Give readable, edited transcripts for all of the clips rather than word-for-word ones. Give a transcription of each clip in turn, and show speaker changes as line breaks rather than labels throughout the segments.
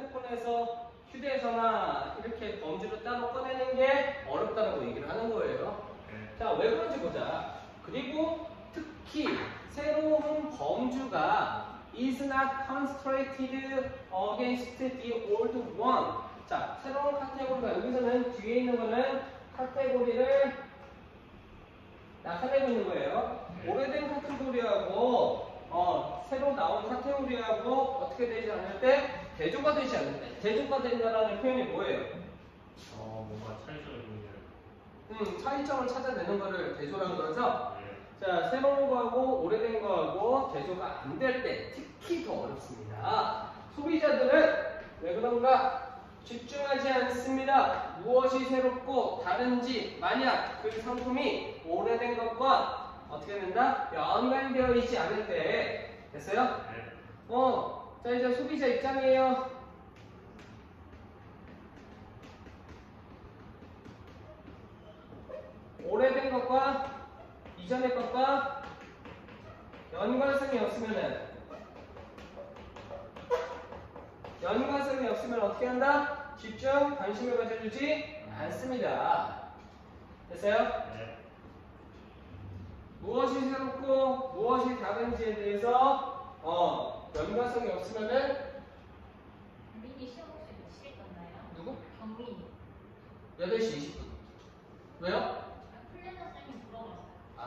핸드폰에서 휴대전화 이렇게 범주를 따로 꺼내는 게 어렵다라고 얘기를 하는 거예요. 자, 왜 그런지 보자. 그리고 특히 새로운 범주가 is not constrained against the old one. 자, 새로운 카테고리가 여기서는 뒤에 있는 거는 카테고리를 나타내고 있는 거예요. 오래된 카테고리하고 새로 나온 카테고리하고 어떻게 되지 않을 때 대조가 되지 않을 때 대조가 된다라는 표현이 뭐예요?
뭔가 차이점을 보이는.
차이점을 찾아내는 거를 대조라는 거죠. 자, 새로운 거하고 오래된 거하고 대조가 안 될 때 특히 더 어렵습니다. 소비자들은 왜 그런가? 집중하지 않습니다. 무엇이 새롭고 다른지 만약 그 상품이 오래된 것과 어떻게 된다? 연관되어 있지 않을 때 됐어요? 자, 이제 소비자 입장이에요. 오래된 것과 이전의 것과 연관성이 없으면 어떻게 한다? 집중, 관심을 가져주지 않습니다. 됐어요?
네.
무엇이 새롭고 무엇이 다른지에 대해서 연관성이 없으면은
경민이 시험 혹시 몇 시에 끝나요?
누구?
경민이.
8시 20분. 왜요?
플래너 쌤이 물어봤어요.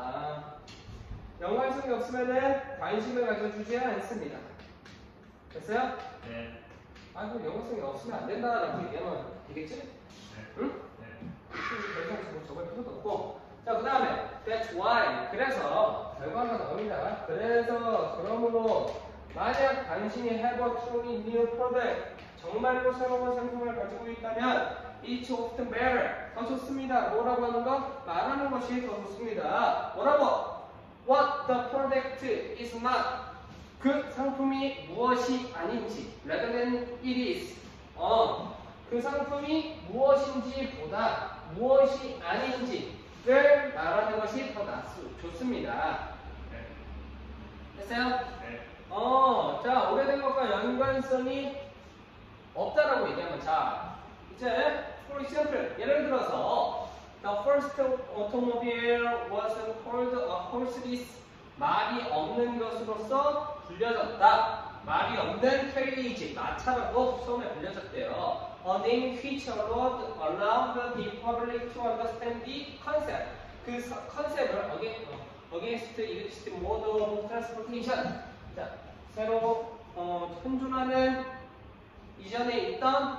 연관성이 없으면은 관심을 가져주지 않습니다. 됐어요?
네.
그럼 연관성이 없으면 안 된다라고 얘기하면 되겠지?
네.
응?
네.
더 이상 적을 필요도 없고. 자, 그 다음에 that's why. 그래서 결과가 나옵니다. 그러므로 만약 당신이 have a truly new product, 정말로 새로운 상품을 가지고 있다면 it's often better. 더 좋습니다. 뭐라고 하는 거? 말하는 것이 더 좋습니다. 뭐라고? What the product is not. 그 상품이 무엇이 아닌지 rather than it is. 그 상품이 무엇인지 보다 무엇이 아닌지를 말하는 것이 더 좋습니다.
네.
됐어요?
네.
자, 오래된 것과 연관성이 없다라고 얘기하면, 자, 이제 for example, 예를 들어서 the first automobile was called a horseless. 말이 없는 것으로서 불려졌다. 말이 없는 캐리지, 마차라고 처음에 불려졌대요. A name which allowed the public to understand the concept. 그 컨셉을 against illicit mode of transportation. 자, 새로 현존하는 이전에 있던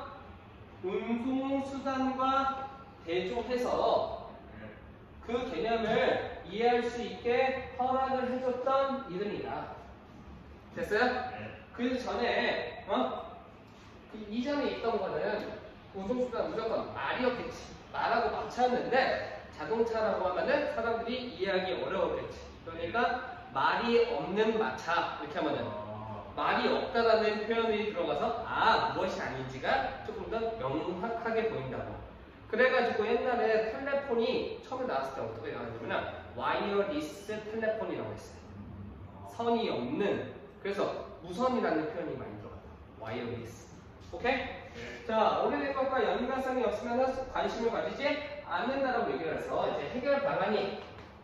운송수단과 대조해서 그 개념을 이해할 수 있게 허락을 해줬던 이름이다. 됐어요?
네.
그 전에 그 이전에 있던 거는 운송수단 무조건 말이었겠지. 말하고 마차였는데 자동차라고 하면은 사람들이 이해하기 어려웠겠지. 그러니까 말이 없는 마차 이렇게 하면은 말이 없다라는 표현이 들어가서 무엇이 아닌지가 조금 더 명확하게 보인다고. 그래가지고 옛날에 텔레폰이 처음에 나왔을 때 어떻게 나왔냐면 와이어리스 텔레폰이라고 했어요. 선이 없는. 그래서 무선이라는 표현이 많이 들어갔다. 와이어리스. 오케이?
네.
자, 오래된 것과 연관성이 없으면 관심을 가지지 않는다라고 얘기를 해서 이제 해결 방안이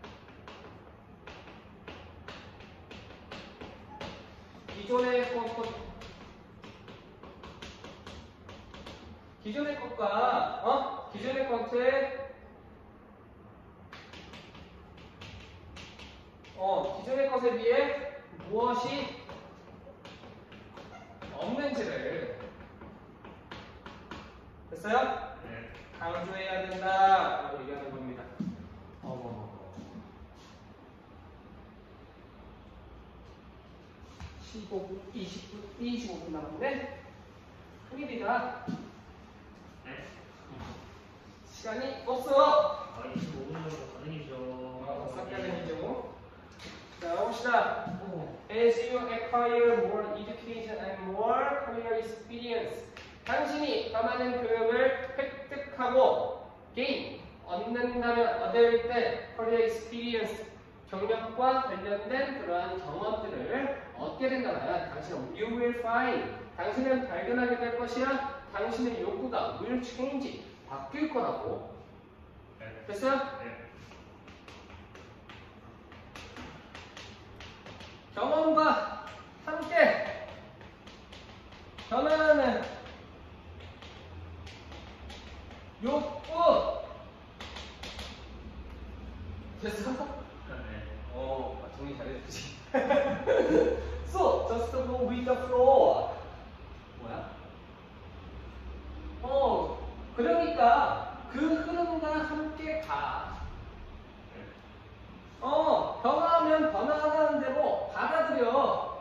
기존의 것과 기존의 것에 기존의 것에 비해 무엇이 없는지를 됐어요?
네.
강조해야 된다라고 얘기하는 겁니다. 15분, 20분, 25분 남았네. 큰일이다.
네.
시간이 없어.
25분 정도 가능이죠.
삭제되죠. 자, 봅시다. As you acquire more education and more career experience, 당신이 더 많은 교육을 획득하고 얻을 때 career experience, 경력과 관련된 그러한 경험들을 얻게 된다면 당신은 you will find, 당신은 발견하게 될 것이야. 당신의 욕구가 will change. 바뀔 거라고.
네.
됐어요?
네.
경험과 함께 변화하는 욕구. 됐어?
네.
정리 잘해주지. So, just go with the flow. 뭐야? 그러니까 그 흐름과 함께 가. 변화하면 변화하는 대로 받아들여.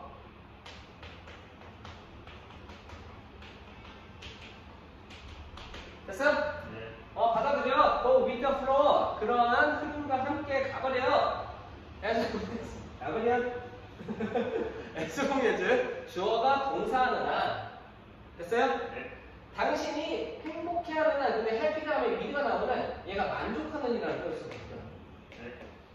됐어?
네.
받아들여. Go with the flow. 그러한 흐름과 함께 가버려. 가버려. 에스공예즈 주어가 동사하는 한. 됐어요?
네.
당신이 행복해하는 한. 근데 해피 다음에 위가 나오면 얘가 만족하는 이라는 뜻이거든요.
네.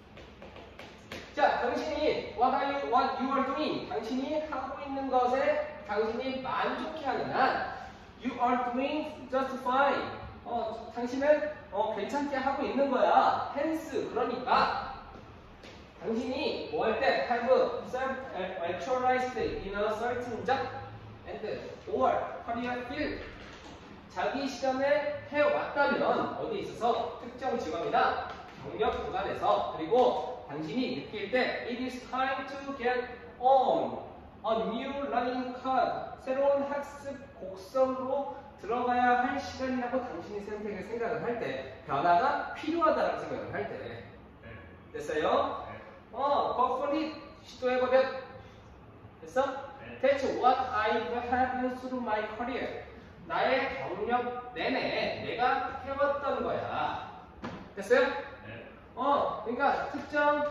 자, 당신이 what you are doing. 당신이 하고 있는 것에 당신이 만족해하는 한 you are doing just fine. 당신은 괜찮게 하고 있는 거야. hence 그러니까 당신이 뭐 할 때 have self-actualized in a certain job and or career field. 자기 실현을 해왔다면 어디에 있어서 특정 직업이나 경력 구간에서 그리고 당신이 느낄 때 it is time to get on a new learning curve. 새로운 학습 곡선으로 들어가야 할 시간이라고 당신이 생각을 할 때 변화가 필요하다고 생각을 할 때.
네.
됐어요?
네.
거꾸리 시도해보려. 됐어?
네.
That's what I've had through my career. 나의 경력 내내 내가 해왔던 거야. 됐어요?
네.
그러니까 특정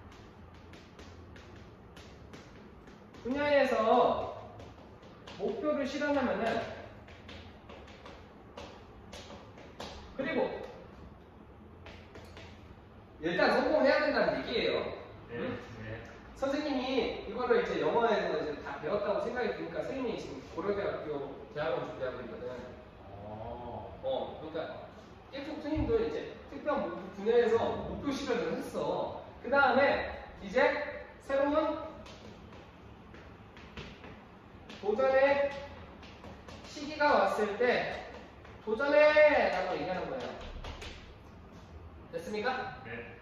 분야에서 목표를 실현하면은 그리고 일단 성공해야 된다는 얘기예요.
네.
응?
네.
선생님이 이거를 이제 영어에서 이제 다 배웠다고 생각이 드니까 선생님이 지금 고려대학교 대학원 준비하고 있거든. 그러니까 예쁜 선생님도 이제 특정 분야에서 목표 실현을 했어. 그 다음에 이제 새로운 도전의 시기가 왔을 때 도전해! 라고 얘기하는 거예요. 됐습니까?
네.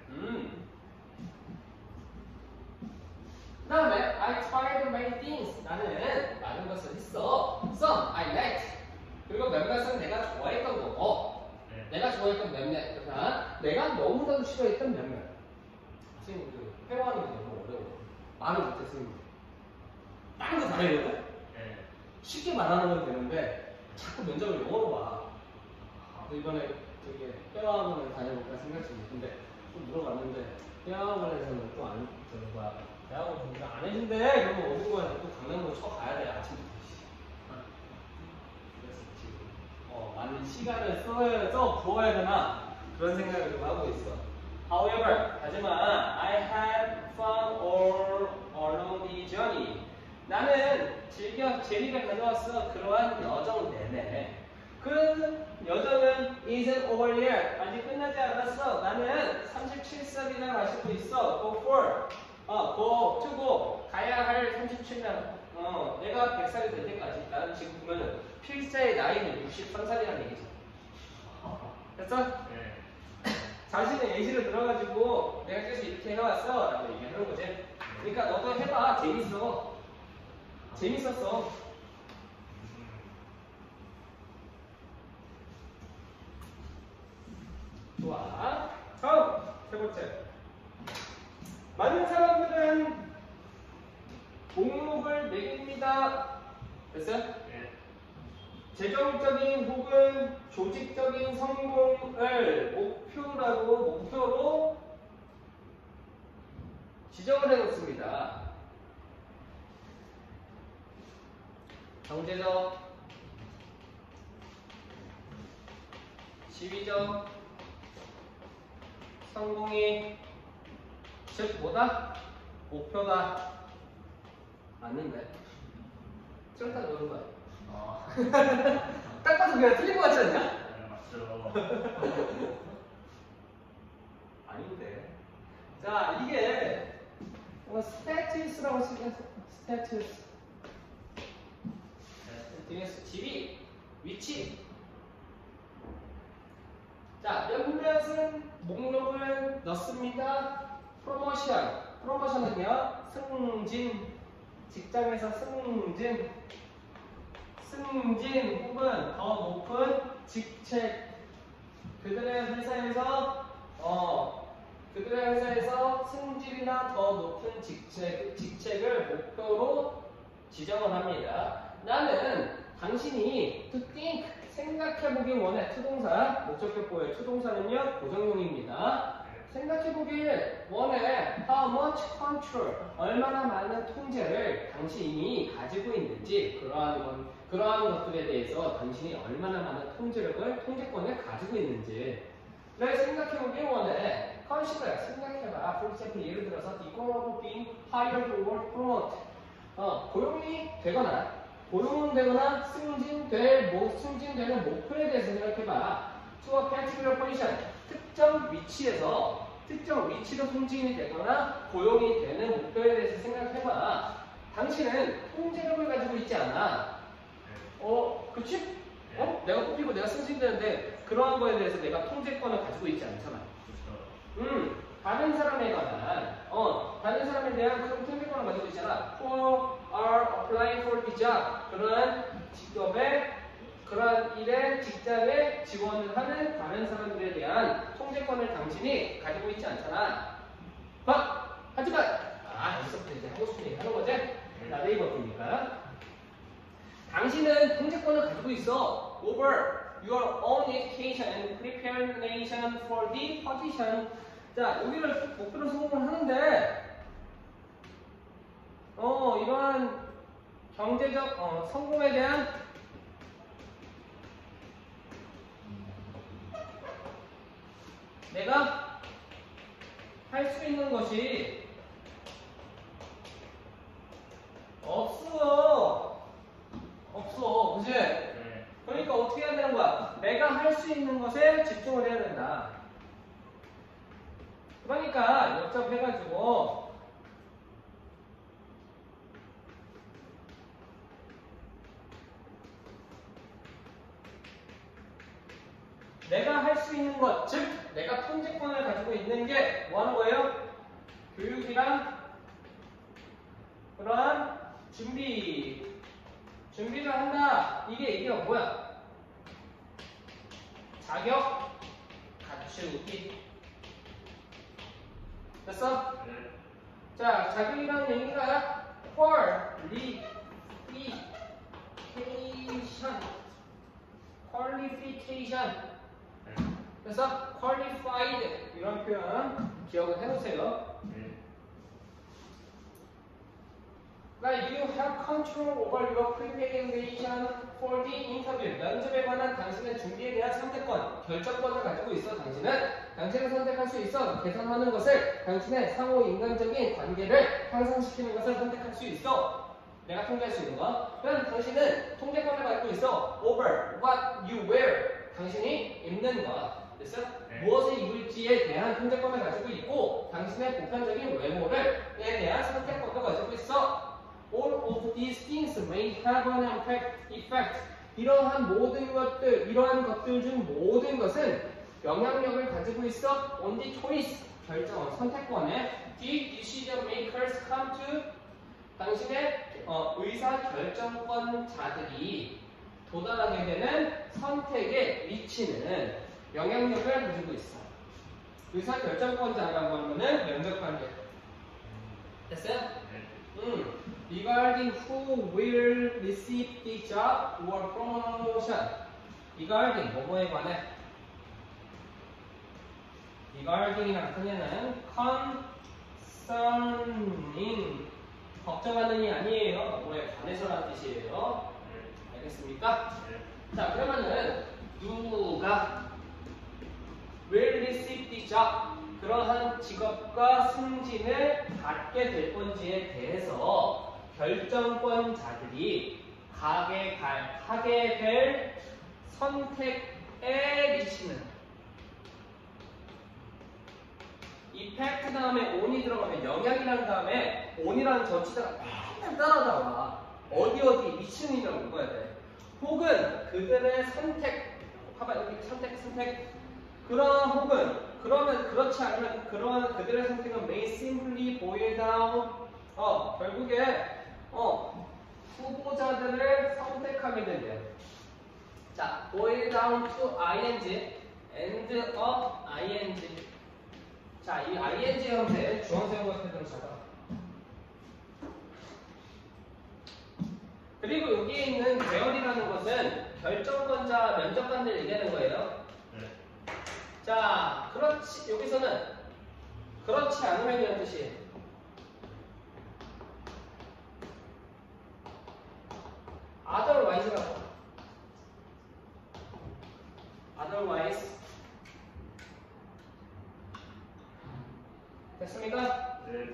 그 다음에 I tried many things. 나는 많은 것을 했어. Some I liked. 그리고 몇몇은 내가 좋아했던 거고
네.
내가 좋아했던 몇몇. 그러나 내가 너무나도 싫어했던 몇몇. 선생님 그 회화하는 게 너무 어려워. 말을 못해 선생님. 다른 거 잘해거든?
네.
쉽게 말하는 건 되는데 자꾸 면접을 영어로 봐. 이번에 저기 회화학원을 다녀볼까 생각 중이에요. 근데 또 물어봤는데 회화학원에서는 또 안 저는 거야. 대학원 정리 안 해준대. 그러면 어디 거야? 또 강남으로 쳐가야 돼 아침부터. 그래서 지금 많은 시간을 써 부어야 되나 그런 생각을 좀 하고 있어. However, 하지만 I had fun all along the journey. 나는 재미를 가져왔어. 그러한 여정 내내. 그 여정은 isn't over yet. 아직 끝나지 않았어. 나는 37살이나 마시고 있어. Go for. go to go. 가야 할 37년. 내가 100살이 될 때까지. 나는 지금 보면은 필자의 나이는 63살이라는 얘기죠. 됐어?
네.
자신의 예시를 들어가지고 내가 계속 이렇게 해왔어. 라고 얘기하는 거지. 그러니까 너도 해봐. 재밌어. 재밌었어. 좋아. 다음 세 번째. 많은 사람들은 목록을 매깁니다. 됐어요?
네.
재정적인 혹은 조직적인 성공을 목표로 지정을 해놓습니다. 경제적, 시위적 성공이 즉 뭐다? 목표다. 맞는데? 쫄딱 노는 거야. 딱 봐도 그냥 틀린 거 같지 않냐?
네, 맞죠.
아닌데. 자, 이게 스태투스라고 쓰면 스태투스. 뒤에서 지위, 위치. 자, 몇몇은 목록을 넣습니다. 프로모션. 프로모션은요, 승진. 직장에서 승진. 승진 혹은 더 높은 직책. 그들의 회사에서 승진이나 더 높은 직책을 목표로 지정을 합니다. 나는 당신이 to think, 생각해보길 원해. 투동사, 목적격보의 투동사는요, 고정용입니다. 생각해보길 원해. How much control, 얼마나 많은 통제를 당신이 가지고 있는지, 그러한 것들에 대해서 당신이 얼마나 많은 통제권을 가지고 있는지 를 생각해보길 원해. Consider, 생각해봐. For example, 예를 들어서 the goal of being hired or promoted. 고용은 되거나 승진되는 목표에 대해서 생각해봐. To a particular position, 특정 위치로 승진이 되거나 고용이 되는 목표에 대해서 생각해봐. 당신은 통제력을 가지고 있지 않아. 그치? 내가 뽑히고 내가 승진되는데 그러한 거에 대해서 내가 통제권을 가지고 있지 않잖아. 다른 사람에 대한 그런 통제권을 가지고 있잖아. Who are applying for the job. 그러한 일에 직장에 지원을 하는 다른 사람들에 대한 통제권을 당신이 가지고 있지 않잖아. 하지만 여기서부터 이제 하고 싶은 얘기 하는 거지? 나 네이버니까. 당신은 통제권을 가지고 있어. Over your own education and preparation for the position. 자, 여기를 목표로 성공을 하는데, 이러한 경제적 성공에 대한 내가 할 수 있는 것이 없어, 그치?
네.
그러니까 어떻게 해야 되는 거야? 내가 할 수 있는 것에 집중을 해야 된다. 그러니까 역접해가지고 내가 할 수 있는 것, 즉 내가 통제권을 가지고 있는 게 뭐 하는 거예요? 교육이랑 그러한 준비를 한다. 이게 뭐야? 자격 갖추기. 됐어?
네.
자, 자격이라는 얘기가 qualification. 그래서 qualified 이런 표현 기억을 해놓으세요.
네.
Like you have control over your preparation for the interview. 면접에 관한 당신의 준비에 대한 선택권, 결정권을 가지고 있어. 당신을 선택할 수 있어. 개선하는 것을, 당신의 상호 인간적인 관계를 향상시키는 것을 선택할 수 있어. 내가 통제할 수 있는 거. 그럼 당신은 통제권을 가지고 있어. Over what you wear. 당신이 입는 것. 됐어?
네.
무엇을 입을지에 대한 통제권을 가지고 있고, 당신의 보편적인 외모에 대한 선택권도 가지고 있어. All of these things may have an effect. 이러한 것들 중 모든 것은 영향력을 가지고 있어. On the choice, 선택권에 the decision makers come to. 당신의 의사 결정권자들이 도달하게 되는 선택에 미치는 영향력을 가지고 있어. 의사 결정권자라고 하면은 면접관들. 됐어요?
네.
Regarding who will receive the job or promotion. Regarding 뭐뭐에 관해. Regarding이라는 단어는 concerning 걱정하는이 아니에요. 뭐뭐에 관해서라는 뜻이에요. 알겠습니까?
네.
자, 그러면은 누가 will receive the job, 그러한 직업과 승진을 받게 될 건지에 대해서 결정권자들이 하게 될 선택에 미치는 이펙트 다음에 on이 들어가면 영향이라는 다음에 on이라는 전치사가 맨날 따라다와 어디 미치는이라고 읽어야 돼. 혹은 그들의 선택, 봐봐 여기 선택 그러면 그렇지 않으면 그런 그들의 선택은 may simply boil down 결국에 후보자들을 선택하게 된대요. 자, boil down to ing, end up ing. 자, 이 ing 형태 주황색 같은 걸 잡아. 그리고 여기에 있는 대열이라는 것은 결정권자, 면접관들 얘기하는 거예요.
네.
자, 여기서는 그렇지 않으면이라는 뜻이에요. otherwise라고. otherwise. 됐습니까?
네.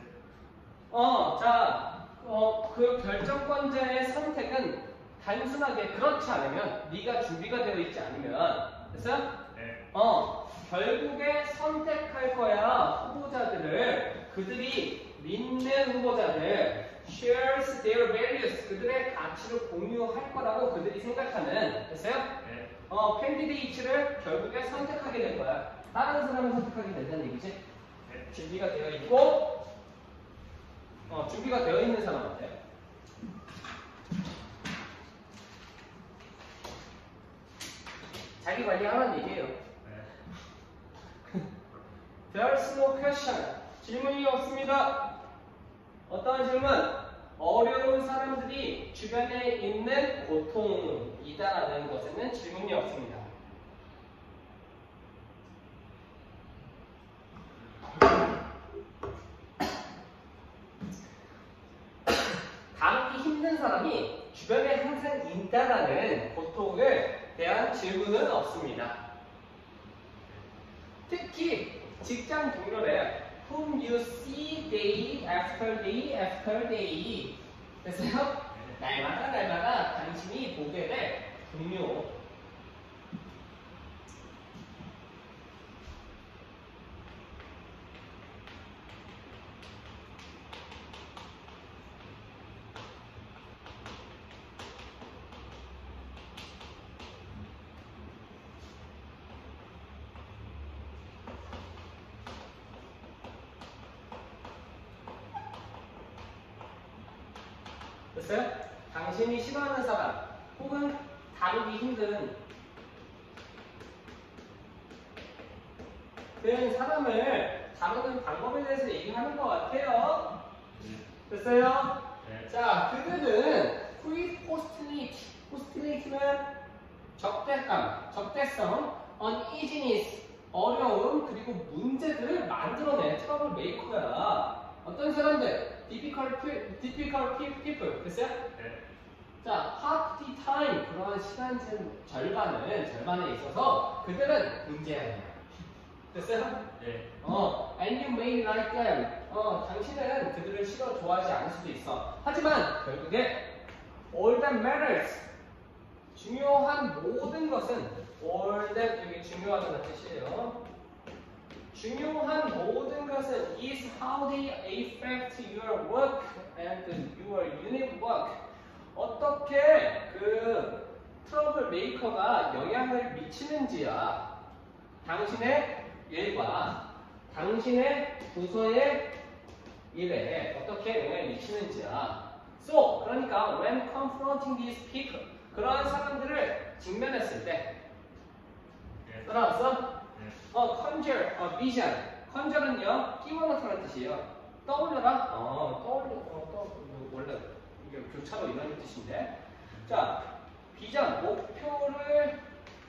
그 결정권자의 선택은 단순하게 그렇지 않으면 네가 준비가 되어 있지 않으면 됐어요?
네.
결국에 선택할 거야 후보자들을 그들이 믿는 후보자들 shares their values 그들의 가치를 공유할 거라고 그들이 생각하는 됐어요?
네.
candidate를 결국에 선택하게 될 거야. 다른 사람을 선택하게 된다는 얘기지?
네.
준비가 되어 있고 준비가 되어 있는 사람한테 자기 관리하라는 얘기예요.
네.
There's no question. 질문이 없습니다. 어떠한 질문? 어려운 사람들이 주변에 있는 고통이다라는 것에는 질문이 없습니다. 다루기 힘든 사람이 주변에 항상 있다라는 고통에 대한 질문은 없습니다. 특히 직장 동료래 whom you see day after day after day 됐어요? 날마다 당신이 보게 될 동료 됐어요? 당신이 싫어하는 사람 혹은 다루기 힘든 그런 사람을 다루는 방법에 대해서 얘기하는 것 같아요. 됐어요?
네.
자, 그들은 postulate는 적대성, uneasiness, 어려움, 그리고 문제들을 만들어내 트러블 메이커야. 어떤 사람들? difficult people. 됐어요?
네.
자, half the time 그러한 시간 절반에 있어서 그들은 문제야. 됐어요?
네.
And you may like them. 당신은 그들을 좋아하지 않을 수도 있어. 하지만 결국에 all that matters. 중요한 모든 것은 all that 여기 중요하다는 뜻이에요. 중요한 모든 것은 is how they affect your work and your unit work. 어떻게 그 트러블 메이커가 영향을 미치는지야. 당신의 일과 당신의 부서의 일에 어떻게 영향을 미치는지야. So, 그러니까 when confronting these people, 그러한 사람들을 직면했을 때
네.
따라왔어?
네.
conjure, vision. conjure는요, 끼워넣다는 뜻이에요. 떠올려라? 원래 이게 교차로 이런 뜻인데. 자, 비전, 목표를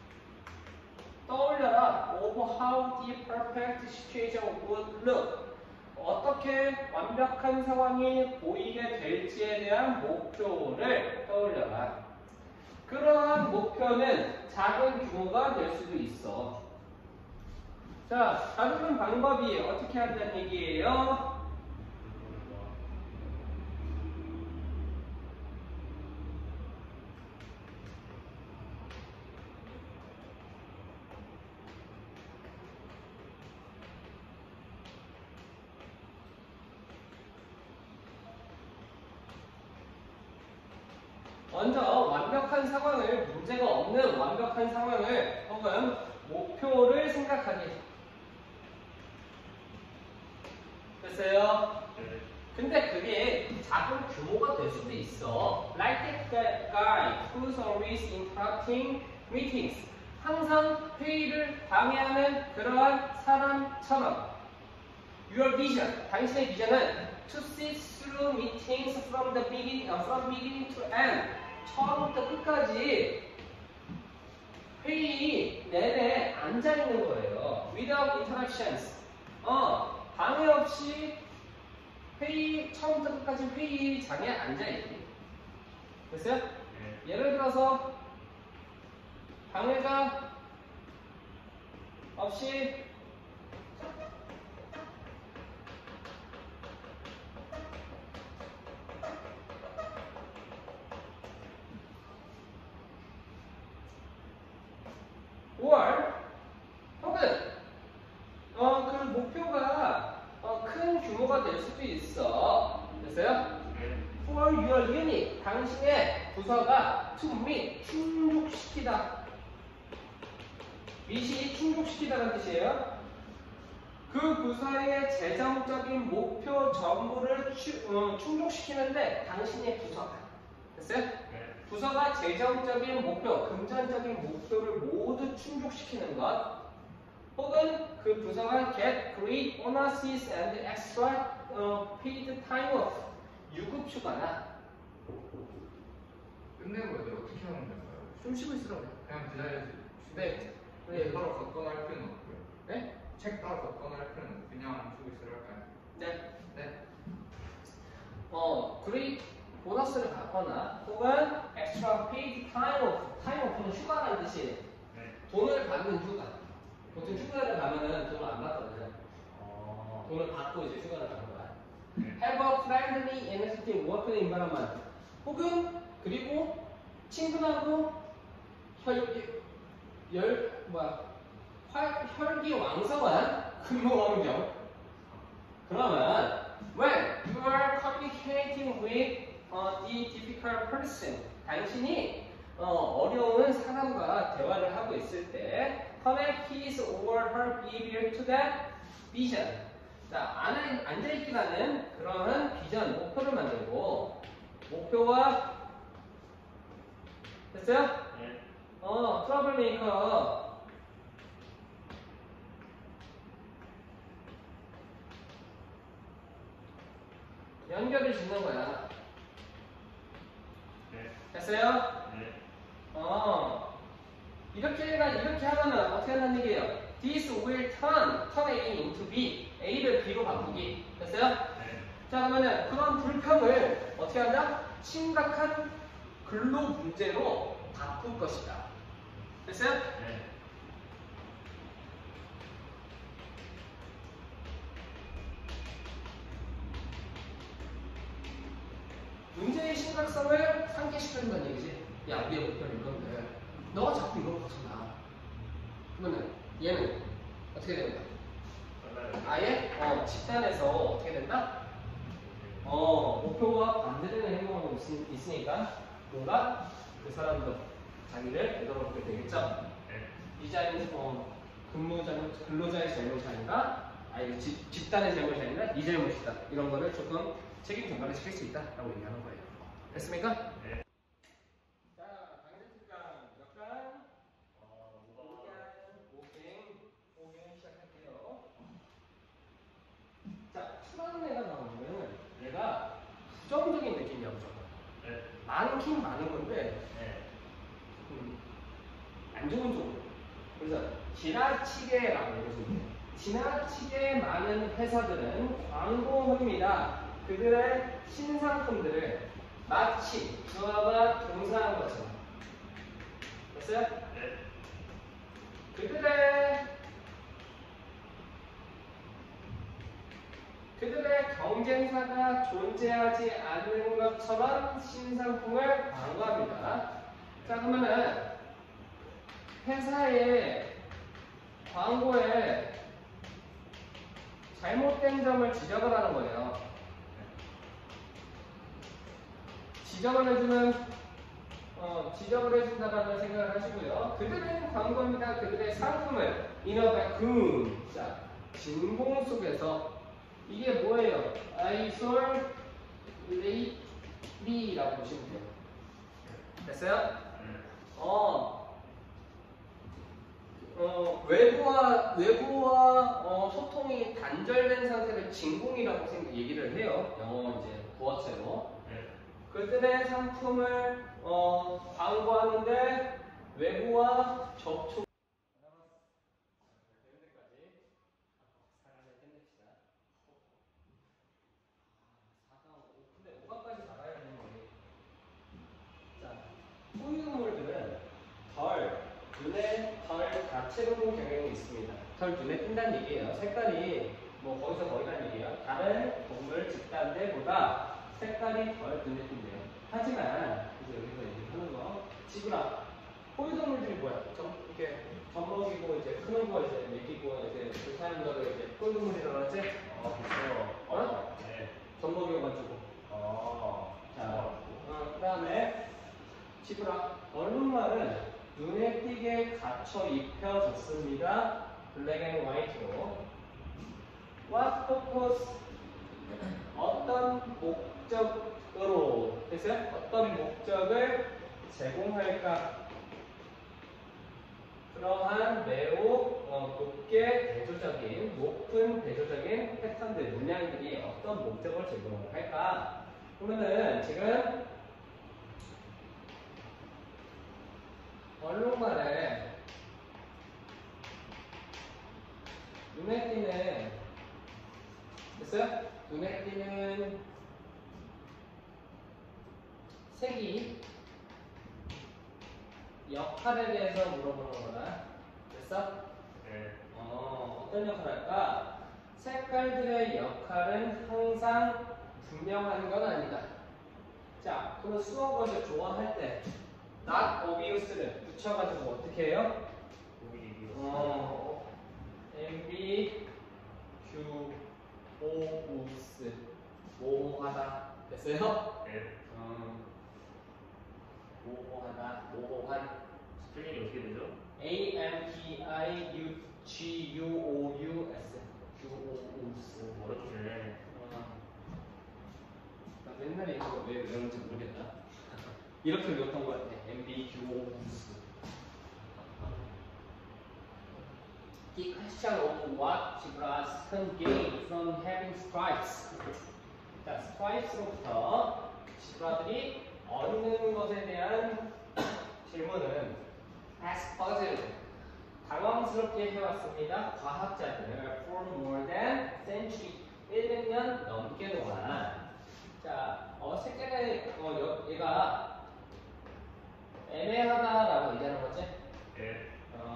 떠올려라. of how the perfect situation would look. 어떻게 완벽한 상황이 보이게 될지에 대한 목표를 떠올려라. 그러한 목표는 작은 규모가 될 수도 있어. 자, 다루는 방법이 어떻게 한다는 얘기예요? 먼저 완벽한 상황을, 문제가 없는 완벽한 상황을 혹은 목표를 생각하기. 됐어요?
네.
근데 그게 작은 규모가 될 수도 있어. Like that guy who's always interrupting meetings. 항상 회의를 방해하는 그러한 사람처럼. Your vision, 당신의 비전은 to sit through meetings from beginning to end. 처음부터 끝까지 회의 내내 앉아 있는 거예요. Without interruptions. 방해 없이 회의 처음부터 끝까지 회의장에 앉아있기. 됐어요?
네.
예를 들어서 방해가 없이 or 혹은 그 목표가 큰 규모가 될 수도 있어. 됐어요?
네.
For your unit, 당신의 부서가 to meet, 충족시키다. meet이 충족시키다는 뜻이에요. 그 부서의 재정적인 목표 전부를 충족시키는데 당신의 부서가. 됐어요?
네.
부서가 재정적인 목표, 금전적인 목표를 모두 충족시키는 것. 혹은 그 부서가 get great bonuses and extra paid time off. 유급 휴가나.
끝내고 애들 어떻게 하는 건가요?
좀 쉬고 있으라고.
그냥 기다려야지.
네.
책 따로 걷거나 할 필요는 없고요.
네?
책 따로 걷거나 할 필요는 없고 그냥 쉬고 있으라 할까요?
네.
네.
great 보너스를 받거나 혹은 extra paid time off. time off는 휴가라는 뜻이에요.
네.
돈을 받는 휴가. 보통 휴가를 가면은 돈을 안 받거든요. 돈을 받고 이제 휴가를 가는 거야.
네.
Have a friendly and effective work environment. 혹은 그리고 친근하고 혈기왕성한 근무 환경. 그러면 when you are communicating with the difficult person, 당신이 어려운 사람과 대화를 하고 있을 때 connect his or her behavior to that vision. 자, 앉아있기라는 그러한 비전, 목표를 만들고 목표와 됐어요?
네.
트러블 메이커 연결을 짓는 거야.
네.
됐어요?
네.
이렇게 하면은 어떻게 한다는 얘기예요? This will turn A into B. A를 B로 바꾸기. 됐어요?
네.
자, 그러면은 그런 불평을 어떻게 한다? 심각한 근로 문제로 바꿀 것이다. 됐어요?
네.
문제의 심각성을 상기시켜준다는 얘기지. 야, 우리의 목표는 이건데 너가 자꾸 이걸 벗어나. 그러면 얘는 어떻게 된다? 아예 집단에서 어떻게 된다? 목표와 반대되는 행동을 하고 있으니까 뭔가 그 사람도 자기를 내려놓게 되겠죠.
네.
디자인 근로자의 잘못이 아니라 집단의 잘못이 아니라 네 잘못이다. 이런 거를 조금 책임 전가를 시킬 수 있다라고 얘기하는 거예요. 됐습니까?
네.
자, 강제 특강 몇 강? 5강 시작할게요. 자, 추락내가 나오면 얘가 부정적인 느낌이야, 무조건.
네.
많긴 많은 건데
네.
안 좋은 쪽으로. 그래서 지나치게라고 해주세요. 지나치게 많은 회사들은 광고입니다. 그들의 신상품들을 마치 주어가 동사한 것처럼. 됐어요?
네.
그들의 경쟁사가 존재하지 않는 것처럼 신상품을 광고합니다. 자, 그러면은 회사의 광고에 잘못된 점을 지적을 하는 거예요. 지적을 해주는 지적을 해준다라는 생각을 하시고요. 그들은 광고입니다. 그들의 상품을 in a vacuum. 자, 진공 속에서 이게 뭐예요? isolatedly라고 보시면 돼요. 됐어요? 외부와 소통이 단절된 상태를 진공이라고 얘기를 해요. 영어 이제 구어체로. 그들의 상품을 광고하는데 외부와 접촉. 근데 5가까지 나가야 되는 거니? 자, 소유물들은 덜 다채로운 경향이 있습니다. 덜 눈에 띈다는 얘기예요. 색깔이 뭐 거기서 거기라는 얘기예요. 다른 동물 집단들보다 색깔이 덜 눈에 띈대요. 하지만 이제 여기서 얘기하는 거 지구라 포유동물들이 뭐야? 이렇게 젖먹이고 이제 크는 거 이제 먹이고 이제 그렇게 하는 거를 이제 포유동물이라고 하지?
그렇죠. 네.
젖먹여가지고. 자, 그다음에 지브라 얼룩말은 눈에 띄게 갖춰 입혀졌습니다. 블랙 앤 화이트로. What purpose? 어떤 목적으로 됐어요? 어떤 목적을 제공할까? 그러한 매우 높은 대조적인 패턴들, 문양들이 어떤 목적을 제공할까? 그러면은 지금 얼룩말에 눈에 띄는 됐어요? 눈에 띄는 색이 역할에 대해서 물어보는 거다. 됐어?
네.
어떤 역할을 할까? 색깔들의 역할은 항상 분명한 건 아니다. 자, 그럼 수어것을 좋아할 때 not obvious를 붙여가지고 어떻게 해요? ambiguous 모호하다. 됐어요?
네.
모호한
스펠링이 어떻게 되죠?
ambiguous
어렵네.
나 맨날 이거 왜 외우는지 모르겠다. 이렇게 외웠던 것 같아. ambiguous. The question of what zebras can gain from having stripes. 자, stripes로부터 지브라들이 얻는 것에 대한 질문은 has puzzled. 당황스럽게 해왔습니다. 과학자들 for more than century. 100년 넘게 동안. 자, 색깔의 얘가 애매하다라고 얘기하는 거지?
네.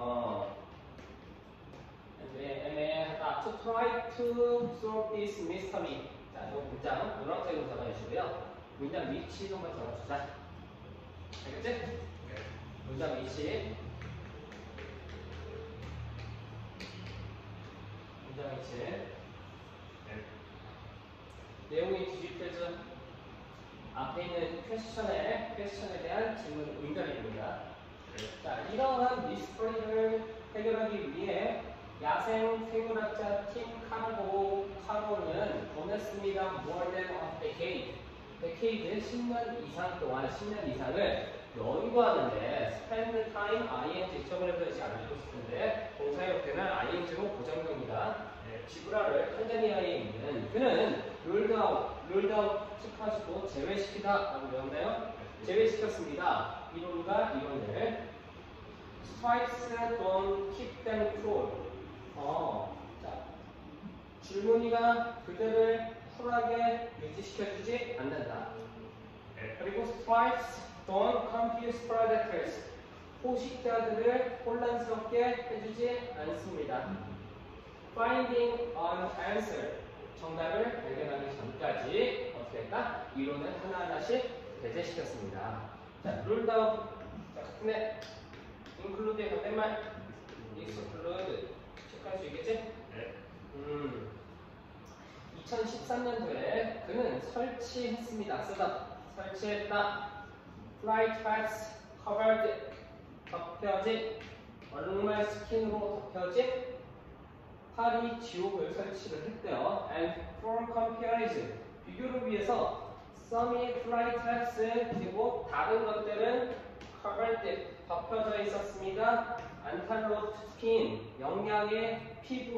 애매하다. To try to solve this mystery. 자, 이 문장 노란색으로 적어주시고요. 문장 위치도 한번 적어주자. 알겠지?
네.
문장 위치. 문장 위치.
네.
내용이 뒤집혀져 앞에 있는 퀘스천에 대한 질문 응답입니다. 자, 이러한 미스터리를 해결하기 위해 야생 생물학자 팀 카로는 보냈습니다. More than a decade. decade 10년 이상 동안 10년 이상을 연구하는데 spend time ing 잊어버려서 알고 싶은데 동사 형태는 ing로 고정형이다. 지브라를 탄자니아에 있는 그는 룰드아웃 측하시고 제외시키다 라고 배웠나요? 제외시켰습니다. 이론과 이론을 stripes don't keep them cool. 자, 줄무늬가 그들을 쿨하게 유지시켜주지 않는다. 그리고 stripes don't confuse predators. 포식자들을 혼란스럽게 해주지 않습니다. Finding an answer. 정답을 발견하기 전까지 어떻게 할까? 이론을 하나하나씩 배제시켰습니다. 자, 룰다운. 자, 근데 include의 반대말 exclude. 체크할 수 있겠지?
네.
2013년도에 그는 설치했습니다. 설치했다. fly tracks covered 덮여진 얼룩말 스킨으로 덮여진 파리 지옥을 설치를 했대요. And for comparison 비교를 위해서 some fly tracks 그리고 다른 것들은 covered 덮여져 있었습니다. 안탈로프 스킨 영양의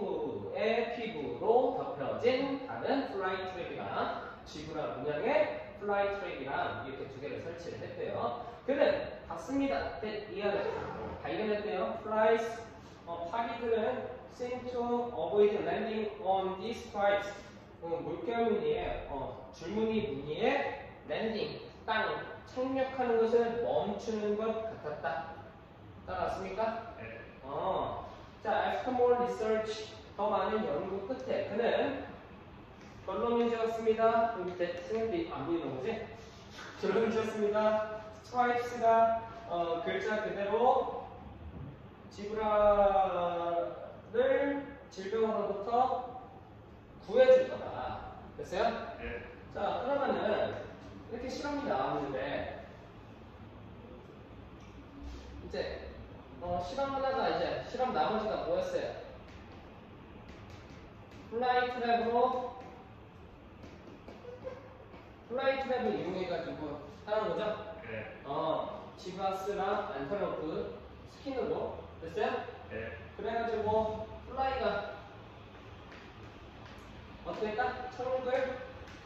피부로 덮여진 다른 플라이 트랙이랑 지구라 문양의 플라이 트랙이랑 이렇게 두 개를 설치를 했대요. 그는 봤습니다. 이하를 발견했대요. Flies 파리들은 seem to avoid landing on these stripes. 물결 무늬에 줄무늬 무늬에 랜딩 땅 착륙하는 것을 멈추는 것 같았다. 따라왔습니까?
네.
자, after more research, 더 많은 연구 끝에 그는 결론을 지었습니다. 여기 밑에 생각이 안 보이는 거지? 결론을 지었습니다. 스트라이프스가 글자 그대로 지브라를 질병으로부터 구해줄 거다. 됐어요?
네.
자, 그러면은 이렇게 실험이 나왔는데 이제 실험 하나가 이제 실험 나머지가 뭐였어요? 플라이 트랩을 이용해가지고 하는 거죠?
네.
지브라스랑 안탈로프 스킨으로 됐어요?
네.
그래가지고 플라이가 어떻게 했다? 착륙을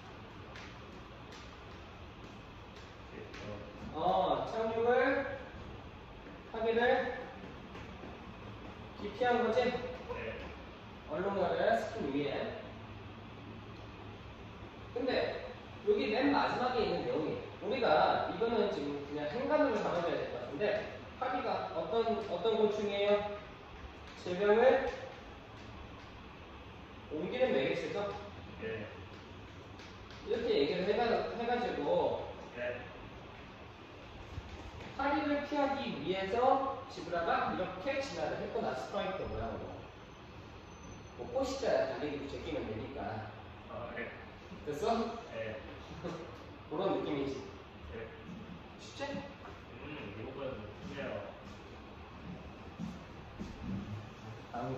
착륙을 하기를 기피한 거지?
네.
얼룩말을 스킨 위에. 근데 여기 맨 마지막에 있는 내용이 우리가 이거는 지금 그냥 행간으로 잡아줘야 될 것 같은데 파리가 어떤 곤충이에요? 질병을 옮기는 매개체죠?
네.
이렇게 얘기를 해가지고
네.
파리를 피하기 위해서 지브라가 이렇게 진화를 했구나. 스트라이크 모양으로. 뭐 꽃이자 달리기로 제끼면 되니까.
네.
됐어?
네.
그런 느낌이지.
네.
쉽지?
이거는 좋네요.
다음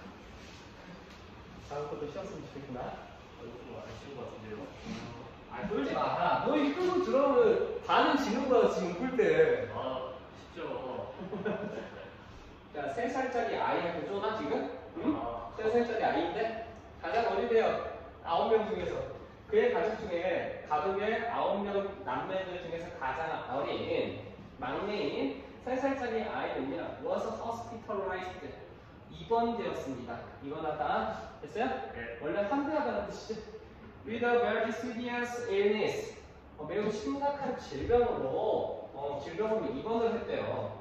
것도 쉬었으면 좋겠구나.
이거 좀 아쉬운 것 같은데요.
끌지 마. 너 이거 끌고 들어오면 반은 지는 거야, 지금 끌 때.
쉽죠.
자, 3살짜리 아이한테 쏘나, 지금? 응?
아.
3살짜리 아이인데? 가장 어린데요. 9명 중에서. 그의 가족 중에 가족의 9명 남매들 중에서 가장 어린 막내인 3살짜리 아이는요, was hospitalized. 입원되었습니다. 입원하다. 됐어요?
네.
원래 환대하다는 뜻이죠. With a very serious illness. 매우 심각한 질병으로 입원을 했대요.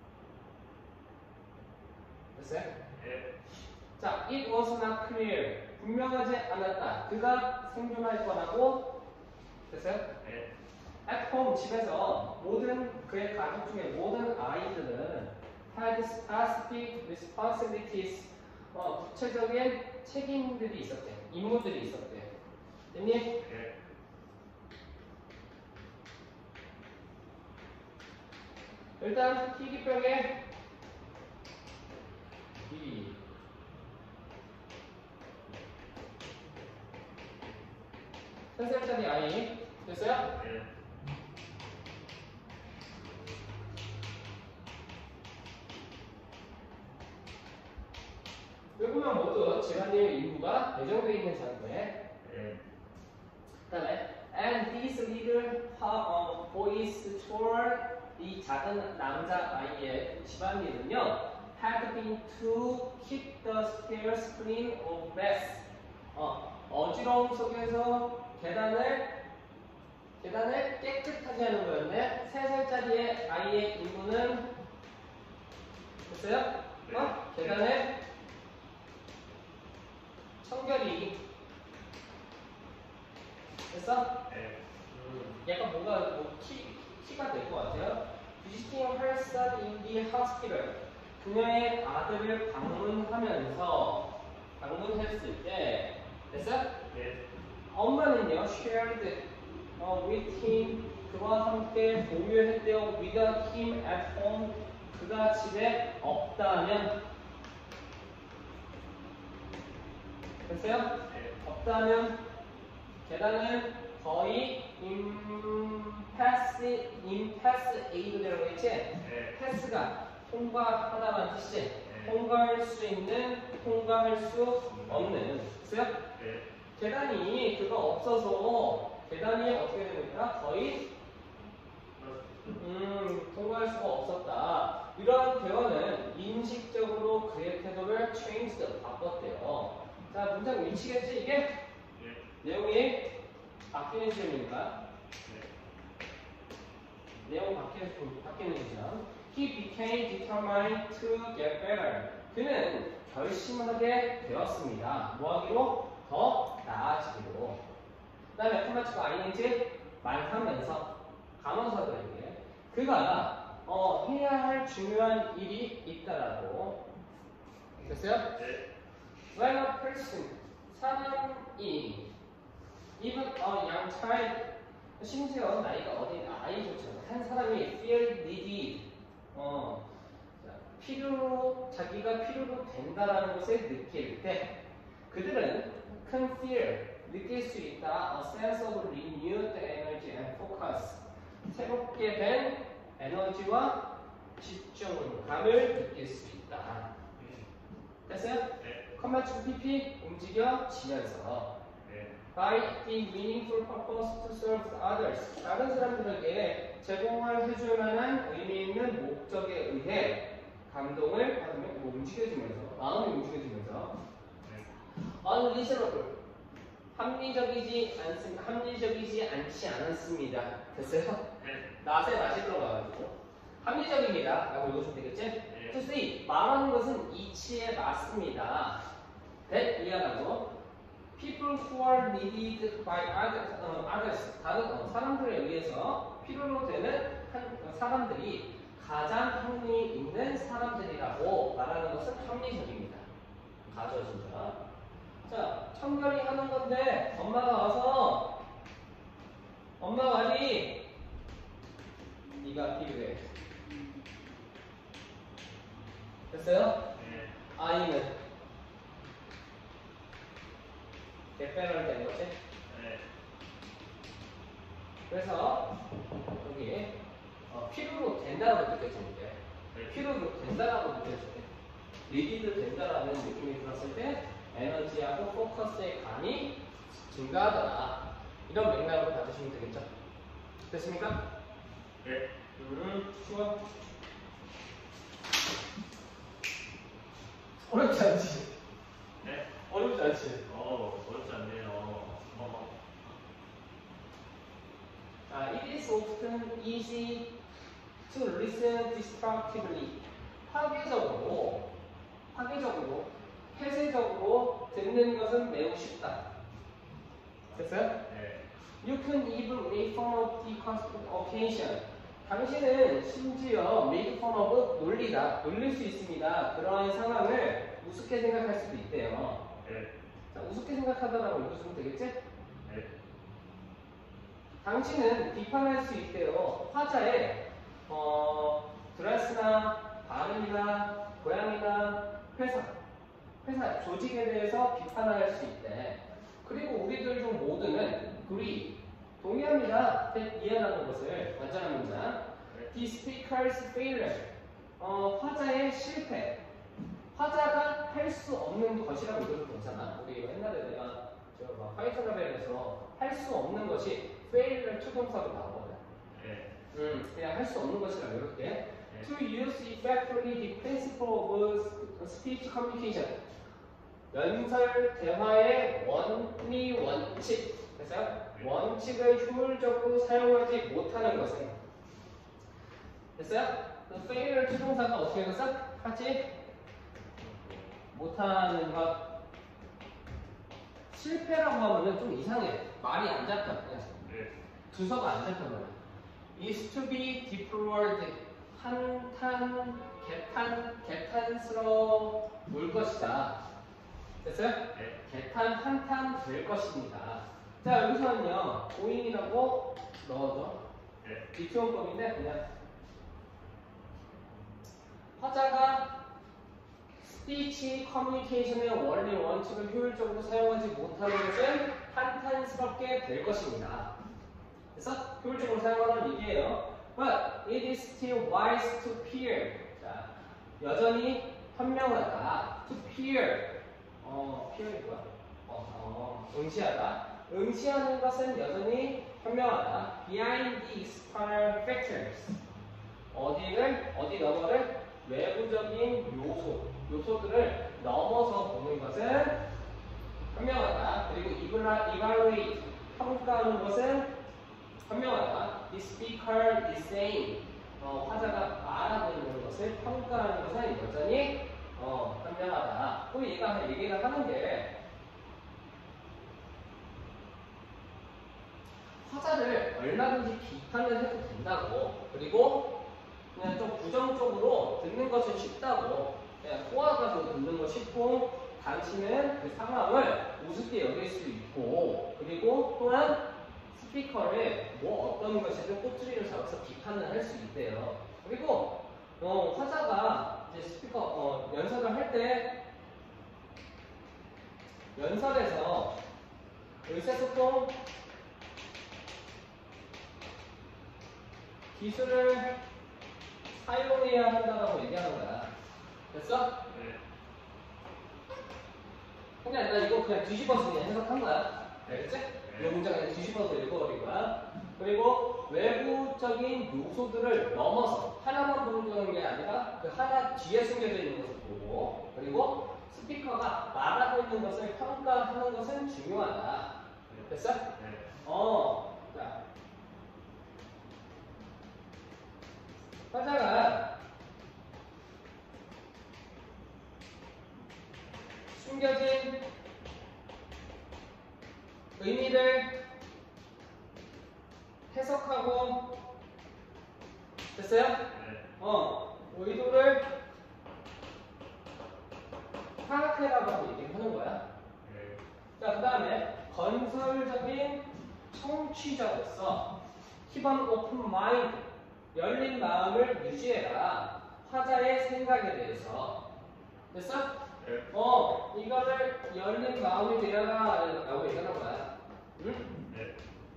됐어요?
네.
자, it was not clear. 분명하지 않았다. 그가 생존할 거라고. 됐어요?
네.
At home, 집에서 그의 가족 중에 모든 아이들은 had specific responsibilities. 구체적인 책임들이 있었대. 임무들이 있었대. 됐니?
네.
일단 희귀병의 3살짜리 아이. 됐어요?
네.
외국만 모두 질환의 인구가 예정되어 있는 장소에.
네.
그다음에 and these little boys toward 이 작은 남자 아이의 집안일은요 had been to keep the stairs clean of mess. 어지러움 속에서 계단을 깨끗하게 하는 거였네. 3살짜리의 아이의 임무는 됐어요? 계단을 청결이. 됐어?
네.
약간 뭔가 키가 될 것 같아요. Visiting her son in the hospital. 그녀의 아들을 방문했을 때 됐어?
네.
엄마는요 shared with him 그와 함께 공유했대요. Without him at home. 그가 집에 없다면. 됐어요?
네.
없다면 계단은 거의 impassable이라고 했지?
네.
패스가 통과하다라는 뜻이지?
네.
통과할 수 있는, 통과할 수 없는. 됐어요?
네.
계단이 그가 없어서 계단이 어떻게 됩니까? 거의 통과할 수가 없었다. 이러한 대화는 인식적으로 그의 태도를 changed, 바꿨대요. 자, 문장 미치겠지 이게?
네.
내용이 바뀌는 시험입니다.
네.
내용 바뀌는 시험. He became determined to get better. 그는 결심하게 되었습니다. 뭐하기로? 더 나아지기로. 그 다음에 컴마치고 ing 말하면서 감언사들에게 그가 해야 할 중요한 일이 있다라고. 됐어요?
네.
When a person, 사람이 even a young child, 심지어 나이가 어린 아이조차 한 사람이 feel needed, 필요로 자기가 필요로 된다라는 것을 느낄 때 그들은 can feel, 느낄 수 있다. A sense of renewed energy and focus. 새롭게 된 에너지와 집중감을 느낄 수 있다. 됐어요?
네.
컴마치고 PP 움직여지면서
네.
by the meaningful purpose to serve others. 다른 사람들에게 제공을 해줄 만한 의미 있는 목적에 의해 감동을 받으며 움직여지면서 마음이 움직여지면서 unreasonable 합리적이지 않지 않았습니다. 됐어요?
네.
낫에 맛이 들어가가지고 합리적입니다 라고 읽어주면 되겠지?
네.
to say 말하는 것은 이치에 맞습니다. that 이해하고 people who are needed by others 다른 사람들에 의해서 필요로 되는 사람들이 가장 흥미 있는 사람들이라고 말하는 것은 합리적입니다. 가져 진짜. 자, 청결이 하는 건데 엄마가 와서 엄마 말이 네가 필요해. 됐어요?
네.
아이는 개빼럴 된 거지?
네.
그래서 여기 필요로 된다라고 느껴지는데
네.
필요로 된다라고 느껴질 때 리디드 된다라는 느낌이 들었을 때 에너지하고 포커스의 감이 증가하더라. 이런 맥락으로 받으시면 되겠죠? 됐습니까?
네.
쉬워. 어렵지 않지?
네.
어렵지 않지?
어렵지 않네요.
It is often easy to listen destructively. 파괴적으로, 폐쇄적으로 듣는 것은 매우 쉽다. 됐어요?
네.
You can even make fun of the occasion. 당신은 심지어 make fun of 놀리다, 놀릴 수 있습니다. 그러한 상황을 우습게 생각할 수도 있대요.
네.
자, 우습게 생각하다라고 읽어주면 되겠지?
네.
당신은 비판할 수 있대요. 화자의 드레스나 발음이나 고양이나 회사 조직에 대해서 비판할 수 있대. 그리고 우리들 중 모두는 동의합니다. 이해하는 것을 완전한 문장. The speaker's failure. 화자의 실패. 화자가 할 수 없는 것이라고 읽어도 괜찮아. 우리 옛날에 내가 화이트 라벨에서 할 수 없는 것이 failure 투동사로 나오거든.
네.
그냥 할 수 없는 것이라고 이렇게.
네.
To use effectively the principle of speech communication. 연설 대화의 원칙. 됐어요? 원칙을 효율적으로 사용하지 못하는 것은. 됐어요? failure 투동사가 어떻게 해서 하지 못하는 것. 실패라고 하면은 좀 이상해. 말이 안 잡혀. 그냥.
네.
두서가 안 잡혀 말이야. is to be deplored. 개탄스러울 것이다. 됐어요?
네.
한탄 될 것입니다. 자, 여기서는요, 고인이라고 넣어줘.
네. 네.
기초용법인데 그냥 화자가 스피치 커뮤니케이션의 원리 원칙을 효율적으로 사용하지 못하는 것은 한탄스럽게 될 것입니다. 그래서 효율적으로 사용하는 얘기예요. But it is still wise to peer. 자, 여전히 현명하다. To peer. peer이 뭐야? 응시하다. 응시하는 것은 여전히 현명하다. Behind the external factors. 어디 너머를 외부적인 요소들을 넘어서 보는 것은 현명하다. 그리고 evaluate, 평가하는 것은 현명하다. The speaker is saying, 화자가 말하고 있는 것을 평가하는 것은 여전히 현명하다. 또 얘가 얘기를 하는 게 화자를 얼마든지 비판을 해도 된다고. 그리고 그냥 좀 부정적으로 듣는 것은 쉽다고. 그냥 꼬아가지고 듣는 거 쉽고 당신은 그 상황을 우습게 여길 수 있고, 그리고 또한 스피커를 뭐 어떤 것이든 꼬투리를 잡아서 비판을 할 수 있대요. 그리고 화자가 이제 스피커 연설을 할 때 연설에서 의사소통 기술을 사용해야 한다고 얘기하는 거야. 됐어?
네.
그냥 나 이거 그냥 뒤집어서 그냥 해석한 거야. 알겠지? 이 문장 그냥 뒤집어서 읽어버린 거야. 그리고 외부적인 요소들을 넘어서 하나만 보는 게 아니라 그 하나 뒤에 숨겨져 있는 것을 보고, 그리고 스피커가 말하고 있는 것을 평가하는 것은 중요하다. 됐어?
네.
자. 화자가 숨겨진 의미를 해석하고, 됐어요?
네.
의도를 파악해라고 얘기를 하는 거야.
네.
자, 그 다음에 건설적인 청취자로서 keep an open mind, 열린 마음을 유지해라. 화자의 생각에 대해서. 됐어?
네.
이거를 열린 마음이 되어라 라고 얘기하는 거야. 응?
네.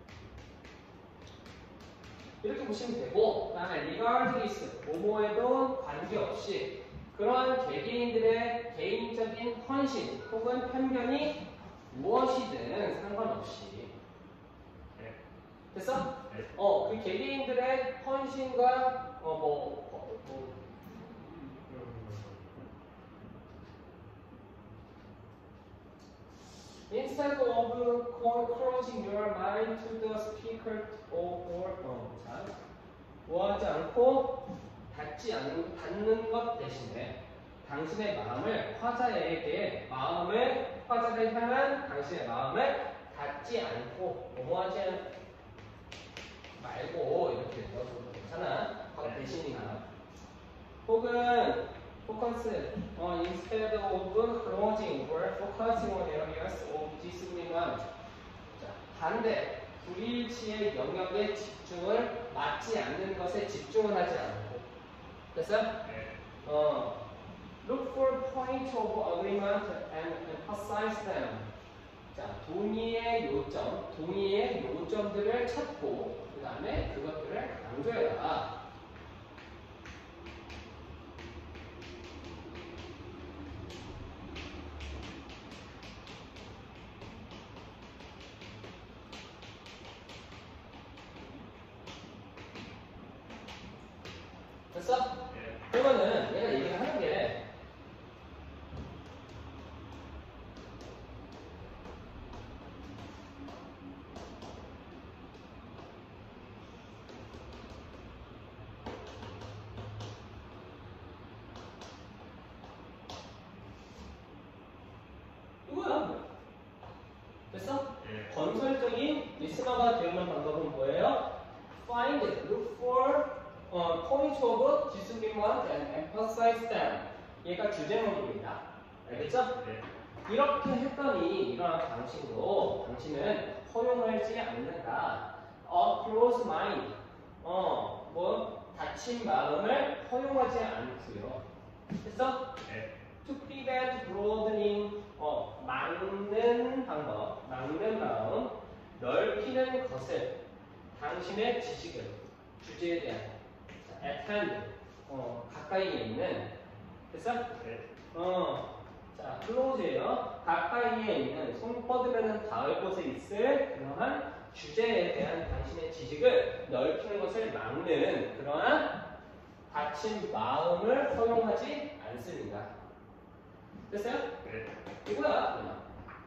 이렇게 보시면 되고, 그 다음에 regardless, 뭐뭐에도 관계없이 그러한 개개인들의 개인적인 헌신 혹은 편견이 무엇이든 상관없이.
네.
됐어?
네.
그 개개인들의 헌신과 instead of closing your mind to the speaker 뭐하지 않고 닫는 것 대신에 당신의 마음을 화자를 향한 당신의 마음을 닫지 않고 뭐하지 말고 이렇게 넣어줘도 괜찮아. 대신이나 혹은 focus instead of closing or focusing on areas of disagreement. 자, 반대 불일치의 영역에 집중을 맞지 않는 것에 집중을 하지 않고. 됐어?
네.
Look for points of agreement and emphasize them. 자, 동의의 요점들을 찾고 그 다음에 그것들을 강조해라. 됐어?
네.
그러면은 얘가 얘기를 하는 게 이거야. 됐어?
네.
건설적인 리스너가 되는 방법은 뭐예요? Find, look for points of disagreement and emphasize them. 얘가 주제문입니다. 알겠죠?
네.
이렇게 했더니 이러한 방식으로 당신은 허용하지 않는다. A closed mind, 다친 마음을 허용하지 않고요. 됐어?
네.
To prevent broadening, 막는 방법, 막는 마음, 넓히는 것을, 당신의 지식을, 주제에 대한, 자, at hand, 가까이에 있는, 됐어?
네.
자, close예요. 가까이에 있는, 손 뻗으면 닿을 곳에 있을 그러한 주제에 대한 당신의 지식을 넓히는 것을 막는 그러한 다친 마음을 허용하지 않습니다. 됐어요?
네.
이거야, 그냥.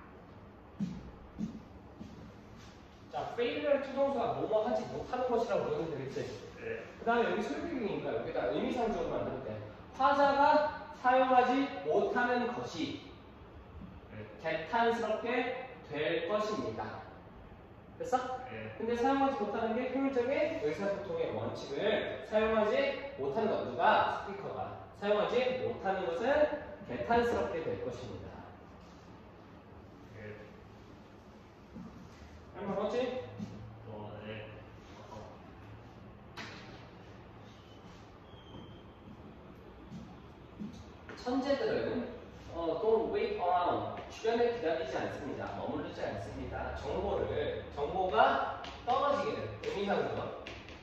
자, failure 투동사가 뭐뭐 하지 못하는 것이라고 그러면 되겠지.
네.
그 다음에 여기 소유격이니까 여기다 의미상주어로 만들 때 화자가 사용하지 못하는 것이 개탄스럽게 될 것입니다. 됐어?
네.
근데 사용하지 못하는 게 효율적인 의사소통의 원칙을 사용하지 못하는 것, 누가? 스피커가 사용하지 못하는 것은 개탄스럽게 될 것입니다.
네.
한번 그렇지?
네.
천재들은 don't wait around, 주변을 기다리지 않습니다. 머무르지 않습니다. 정보가 떨어지기를, 의미상으로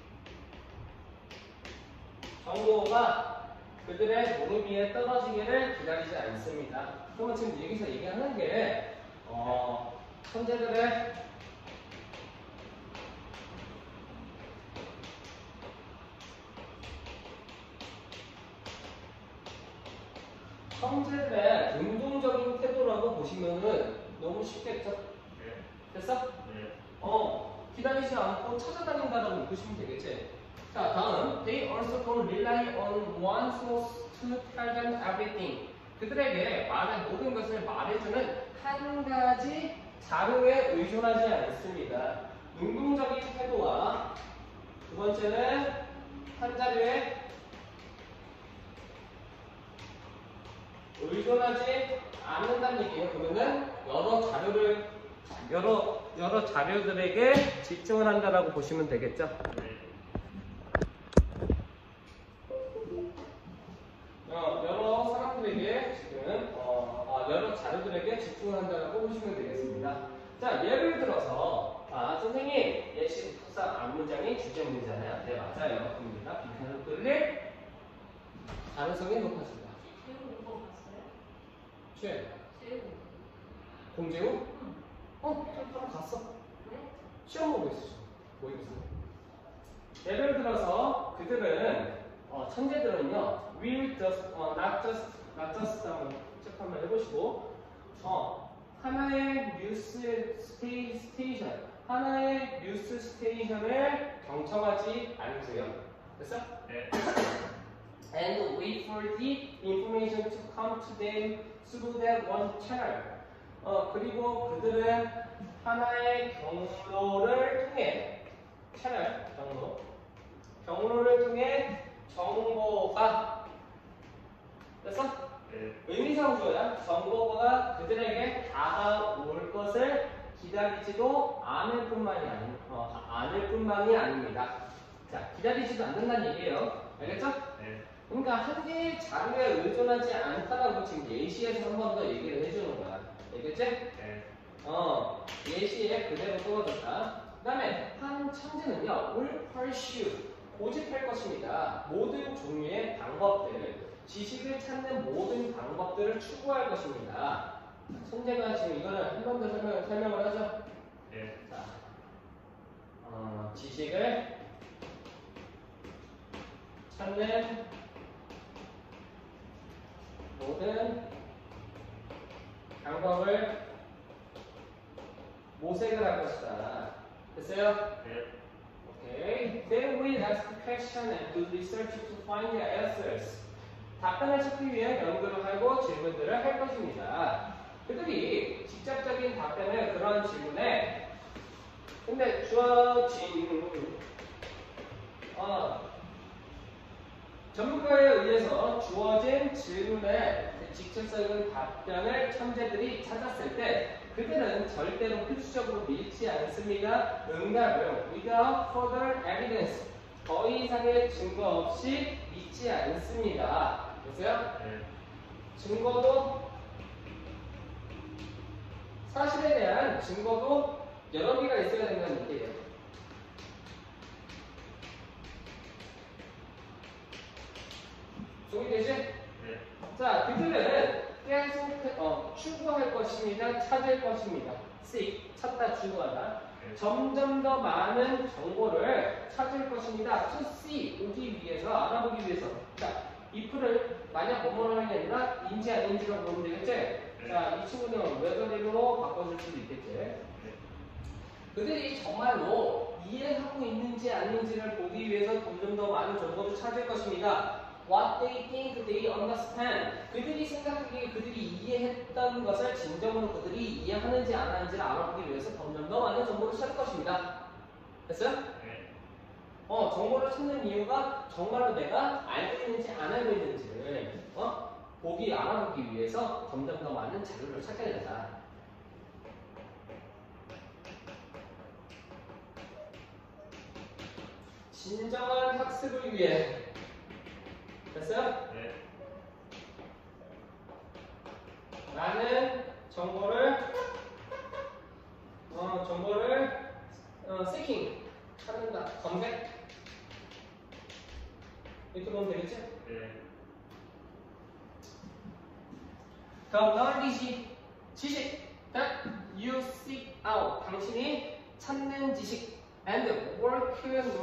정보가 그들의 무릎 위에 떨어지기를 기다리지 않습니다. 그러면 지금 여기서 얘기하는 게 천재들의 능동적인 태도라고 보시면은 너무 쉽겠죠?
네.
됐어?
네.
기다리지 않고 찾아다닌다라고 보시면 되겠지? 자, 다음. They also don't rely on one source to tell them everything. 그들에게 모든 것을 말해주는 한 가지 자료에 의존하지 않습니다. 능동적인 태도와 두 번째는 한 자료에 의존하지 않는다는 얘기예요. 그러면은 여러 자료들에게 집중을 한다라고 보시면 되겠죠.
네.
여러 사람들에게 지금 여러 자료들에게 집중을 한다라고 보시면 되겠습니다. 자, 예를 들어서 선생님 예시 부사 앞문장이 주제 문제잖아요. 네, 맞아요. 그럽니다. 비판을 끌릴 가능성이 높아집니다.
재우 오빠 봤어요?
최
재우.
공재우? 바로 갔어.
왜?
시험 보고 있어. 뭐 있어? 예를 들어서 그들은 천재들은요, will just, not just 한번 체크 한번 해보시고, 하나의 뉴스 스테이션, 하나의 뉴스 스테이션을 경청하지 않고요. 됐어?
네.
And wait for the information to come to them through that one channel. 그리고 그들은 하나의 경로를 통해, 경로를 통해 정보가, 됐어?
네.
의미상주어야. 정보가 그들에게 다가올 것을 기다리지도 않을 뿐만이 아닙니다. 자, 기다리지도 않는다는 얘기예요. 알겠죠?
네.
그러니까 한 개의 자료에 의존하지 않다라고 지금 예시에서 한 번 더 얘기를 해주는 거야. 알겠지?
네.
예시에 그대로 떨어졌다. 그 다음에 한 천재는요, will pursue, 고집할 것입니다. 모든 종류의 방법들, 지식을 찾는 모든 방법들을 추구할 것입니다. 천재가 지금 이거는 한 번 더 설명을 하죠.
네.
자, 지식을 찾는 모든 방법을 모색을 할 것이다. 됐어요?
네.
오케이. Then we ask question and do research to find the answers. 답변을 찾기 위해 연구를 하고 질문들을 할 것입니다. 그들이 직접적인 답변을 그런 질문에 근데 주어진 전문가에 의해서 주어진 질문에 직접적인 답변을 천재들이 찾았을 때 그들은 절대로 필수적으로 믿지 않습니다. 응답을 without further evidence, 더 이상의 증거 없이 믿지 않습니다. 됐어요?
네.
증거도 사실에 대한 증거도 여러 개가 있어야 된다는 얘기예요. 동의되지?
네.
자, 그들은 계속 추구할 것입니다. 찾을 것입니다. seek, 찾다, 추구하다.
네.
점점 더 많은 정보를 찾을 것입니다. to see, 보기 위해서, 알아보기 위해서. 자, if를 만약 뭐뭐로 하는 게 아니라 인지 아닌지로 보면 되겠지? 자, 이 친구는 whether로 바꿔줄 수도 있겠지?
네.
그들이 정말로 이해하고 있는지 아닌지를 보기 위해서 점점 더 많은 정보를 찾을 것입니다. What they think they understand. 그들이 생각하기에 그들이 이해했던 것을 진정으로 그들이 이해하는지 안 하는지를 알아보기 위해서 점점 더 많은 정보를 찾을 것입니다. 됐어요?
네.
정보를 찾는 이유가 정말로 내가 알고 있는지 안 알고 있는지를 알아보기 위해서 점점 더 많은 자료를 찾게 된다. 진정한 학습을 위해. 됐어요?
네.
나는 정보를 seeking 찾는다. 검색. 이렇게 보면 되겠지?
네.
그럼 knowledge 지식. You seek out 당신이 찾는 지식 and work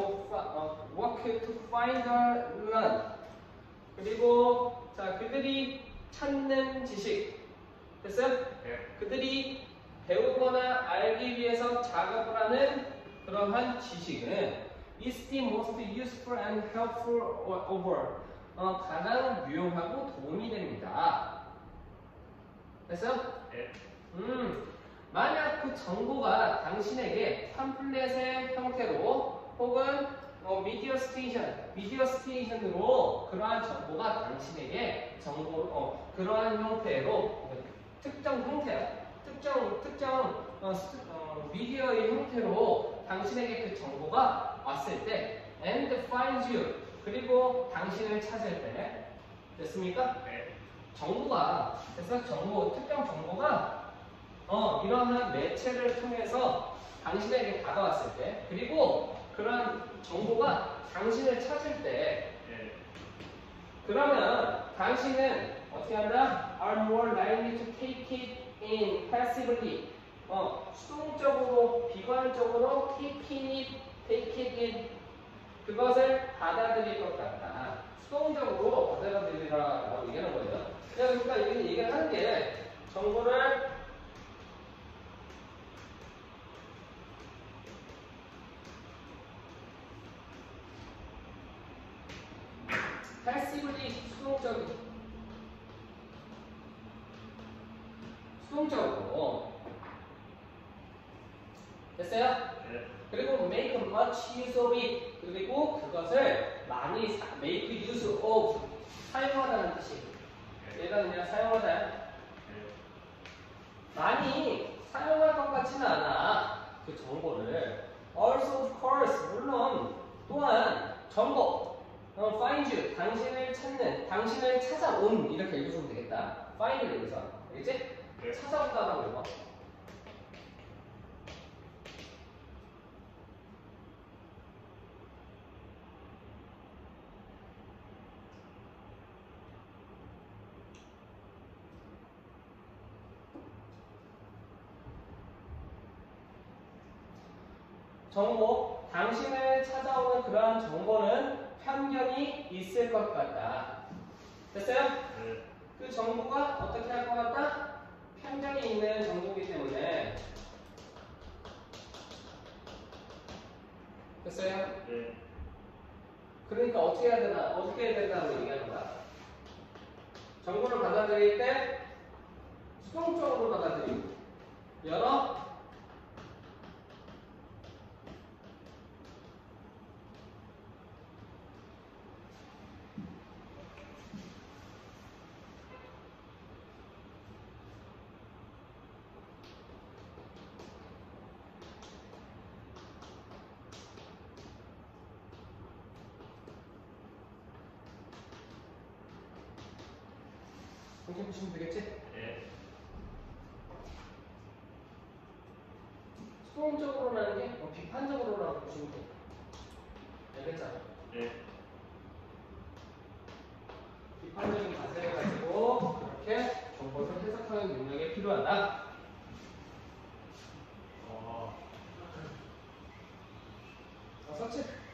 to find or learn. 그리고 자 그들이 찾는 지식 됐어요?
네.
그들이 배우거나 알기 위해서 작업을 하는 그러한 지식은 is the most useful and helpful over 가장 유용하고 도움이 됩니다. 됐어요?
네.
만약 그 정보가 당신에게 팜플렛의 형태로 혹은 미디어 스테이션으로 그러한 정보가 당신에게 그러한 형태로 특정 형태, 특정 미디어의 형태로 당신에게 그 정보가 왔을 때 and finds you 그리고 당신을 찾을 때 됐습니까?
네.
정보가 그래서 특정 정보가 이러한 매체를 통해서 당신에게 다가왔을 때 그리고 그런 정보가 당신을 찾을 때
네.
그러면 당신은 어떻게 한다? are more likely to take it in passively 수동적으로 비관적으로 take it in 그것을 받아들일 것 같다. 수동적으로 받아들이라고 얘기하는 거예요. 그러니까 이게 얘기를 하는 게 정보를 패시브리 수동적으로 됐어요?
네.
그리고 make much use of it 그리고 그것을 많이 make use of 사용하다는 뜻이 얘가 그냥 사용하다
네.
많이 사용할 것 같지는 않아 그 정보를 also of course 물론 또한 정보 find you 당신을 찾는 당신을 찾아온 이렇게 읽어주면 되겠다 find를 여기서 알겠지?
네.
찾아온다라고 읽어 정보, 당신을 찾아오는 그러한 정보는 편견이 있을 것 같다. 됐어요?
네.
그 정보가 어떻게 할 것 같다? 편견이 있는 정보이기 때문에 됐어요?
네.
그러니까 어떻게 해야 된다고 얘기하는 거야? 정보를 받아들일 때 수동적으로 받아들이고 여러 이렇게 보시면 되겠지?
네.
수동적으로라는 게 비판적으로라고 보시면 돼. 알겠잖아.
네.
비판적인 자세를 가지고 그렇게 정보를 해석하는 능력이 필요하다.
어.
서치.